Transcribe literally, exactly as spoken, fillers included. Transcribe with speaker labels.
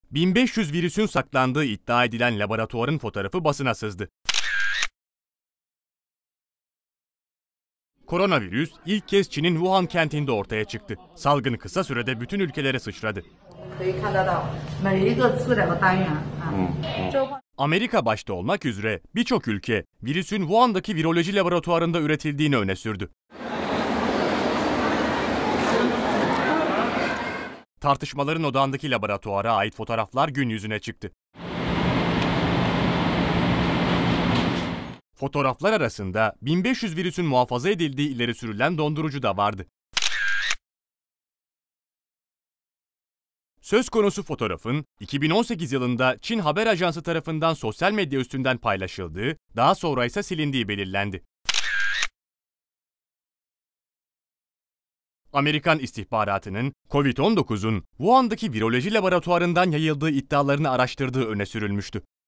Speaker 1: bin beş yüz virüsün saklandığı iddia edilen laboratuvarın fotoğrafı basına sızdı. Koronavirüs ilk kez Çin'in Wuhan kentinde ortaya çıktı. Salgın kısa sürede bütün ülkelere sıçradı. Amerika başta olmak üzere birçok ülke virüsün Wuhan'daki viroloji laboratuvarında üretildiğini öne sürdü. Tartışmaların odağındaki laboratuvara ait fotoğraflar gün yüzüne çıktı. Fotoğraflar arasında bin beş yüz virüsün muhafaza edildiği ileri sürülen dondurucu da vardı. Söz konusu fotoğrafın iki bin on sekiz yılında Çin Haber Ajansı tarafından sosyal medya üstünden paylaşıldığı, daha sonra ise silindiği belirlendi. Amerikan istihbaratının Covid on dokuzun Wuhan'daki viroloji laboratuvarından yayıldığı iddialarını araştırdığı öne sürülmüştü.